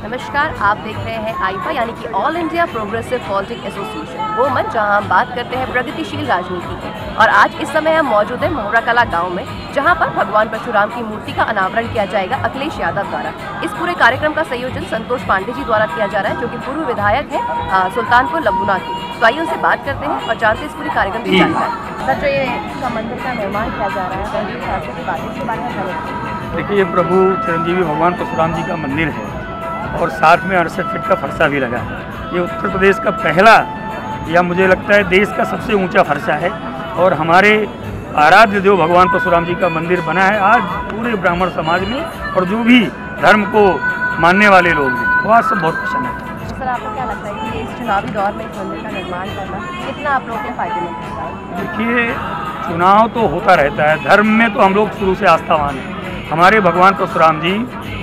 नमस्कार, आप देख रहे हैं आईफा यानी कि all India progressive politics association, वो मंच जहां हम बात करते हैं प्रगतिशील राजनीति की। और आज इस समय हम मौजूद हैं मोहरा कला गांव में, जहां पर भगवान परशुराम की मूर्ति का अनावरण किया जाएगा अखिलेश यादव द्वारा। इस पूरे कार्यक्रम का संयोजन संतोष पांडे जी द्वारा किया जा रहा है, जो कि पूर्व विधायक है सुल्तानपुर लंबुना की। तो आइए उनसे बात करते हैं और जानते हैं इस पूरे कार्यक्रम की जानकारी। सर, जो ये मंदिर का निर्माण किया जा रहा है, इसके बारे में देखिए, ये प्रभु चिरंजीवी भगवान परशुराम जी का मंदिर है और साथ में 68 फीट का फरसा भी लगा है। ये उत्तर प्रदेश का पहला या मुझे लगता है देश का सबसे ऊंचा फरसा है और हमारे आराध्य देव भगवान परशुराम जी का मंदिर बना है। आज पूरे ब्राह्मण समाज में और जो भी धर्म को मानने वाले लोग हैं वो आज सब बहुत प्रसन्न है। सर, आपको क्या लगता है कि इस चुनावी दौर में इस मंदिर का निर्माण करना कितना आप लोगों के फायदेमंद है? देखिए, चुनाव तो होता रहता है, धर्म में तो हम लोग शुरू से आस्थावान हैं। हमारे भगवान परशुराम जी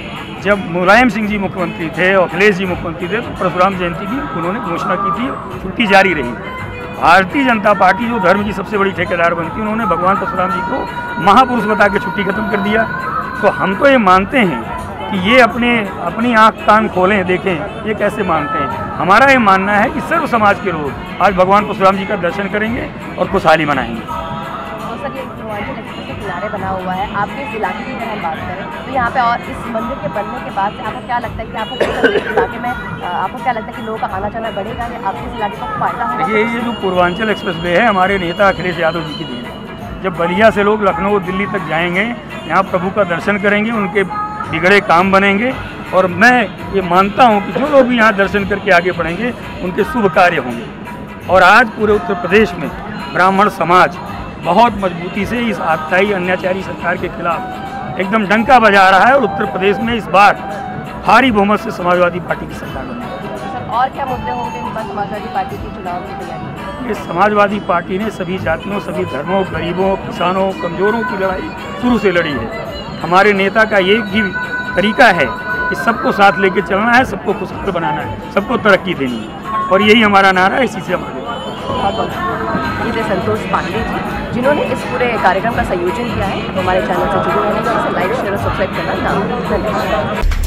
जब मुलायम सिंह जी मुख्यमंत्री थे और अखिलेश जी मुख्यमंत्री थे तो परशुराम जयंती की उन्होंने घोषणा की थी, छुट्टी जारी रही। भारतीय जनता पार्टी जो धर्म की सबसे बड़ी ठेकेदार बनती है, उन्होंने भगवान परशुराम जी को महापुरुष बता के छुट्टी खत्म कर दिया। तो हम तो ये मानते हैं कि ये अपनी आँख कान खोलें, देखें ये कैसे मानते हैं। हमारा ये मानना है कि सर्व समाज के लोग आज भगवान परशुराम जी का दर्शन करेंगे और खुशहाली मनाएंगे। सर, ये पूर्वांचल एक्सप्रेस के किनारे बना हुआ है, आपके इस इलाके की अगर हम बात करें तो यहाँ पे और इस मंदिर के बनने के बाद से आपको क्या लगता है कि आपको इस इलाके में आपको क्या लगता है कि लोगों का आना जाना बढ़ेगा या आपके इस इलाके को फायदा होगा? देखिए, ये जो पूर्वांचल एक्सप्रेस वे है हमारे नेता अखिलेश यादव जी की देन है। जब बलिया से लोग लखनऊ दिल्ली तक जाएंगे, यहाँ प्रभु का दर्शन करेंगे, उनके बिगड़े काम बनेंगे और मैं ये मानता हूँ कि जो लोग भी यहाँ दर्शन करके आगे बढ़ेंगे उनके शुभ कार्य होंगे। और आज पूरे उत्तर प्रदेश में ब्राह्मण समाज बहुत मजबूती से इस आगताई अन्याचारी सरकार के खिलाफ एकदम डंका बजा रहा है और उत्तर प्रदेश में इस बार भारी बहुमत से समाजवादी पार्टी की सरकार बनी। और क्या मुद्दे होंगे इस बार समाजवादी पार्टी की चुनाव की तैयारी? ये समाजवादी पार्टी ने सभी जातियों, सभी धर्मों, गरीबों, किसानों, कमजोरों की लड़ाई शुरू से लड़ी है। हमारे नेता का ये भी तरीका है कि सबको साथ लेके चलना है, सबको खुशहाल बनाना है, सबको तरक्की देनी है और यही हमारा नारा है। इसी से हमारे ये थे संतोष पांडे जी, जिन्होंने इस पूरे कार्यक्रम का संयोजन किया है। तो हमारे चैनल से जुड़े रहने का लाइक, शेयर और सब्सक्राइब करना ना भूलें। धन्यवाद।